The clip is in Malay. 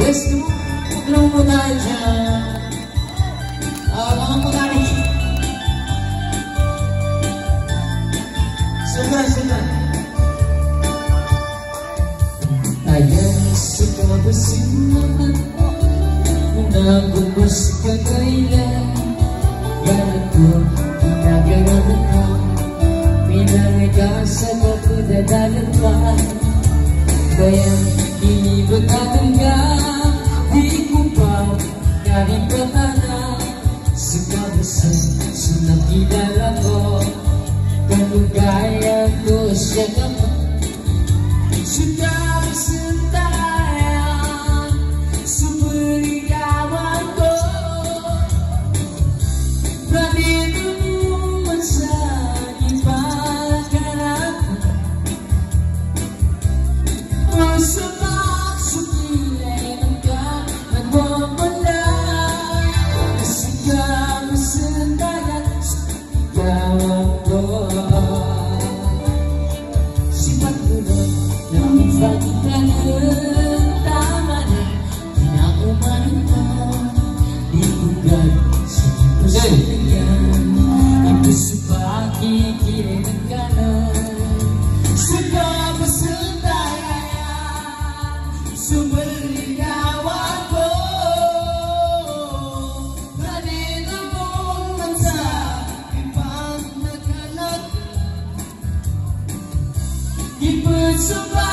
Yes, belum aja. Ngomong tadi. Sudah. Ayah suka bersinar, menanggung sekalian. Bantu pinagarakan, pinagasa ko kudadalaman. Bayang ini bertangga, di kumpau dari pertana. Suka besar, sunat di dalam ko, kanu gaya ko siya naman. Sudah bersentayan seperti kawanku, berani dulu mensakibatkan aku. Maksud nilai engkau membelah. Sudah bersentayan seperti kawanku. Sifat buruk yang dibagikan utamanya tidak umatkan dibuka sekian itu sebagai kiri dan kanan. Sudah bersentayan seperti kawanku, berani namun mensakibatkan aku. Di persebaya